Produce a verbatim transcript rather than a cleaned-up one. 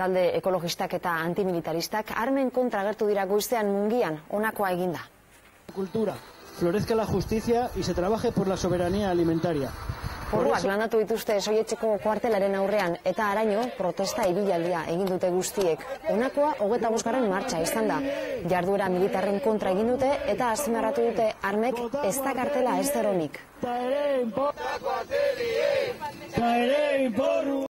Talde ekologistak eta antimilitaristak armen kontra agertu dira goizean Mungian, honakoa eginda. Cultura, florezca la justicia y se trabaje por la soberanía alimentaria. Porruak landatu dituzte Soietxeko kuartelaren aurrean eta araño protesta ibilaldia egin dute guztiek. Honakoa hogeita bosgarren martxa izan da. Jarduera militarren kontra egin dute eta azpimarratu dute armek ez da kartela ez zeronik.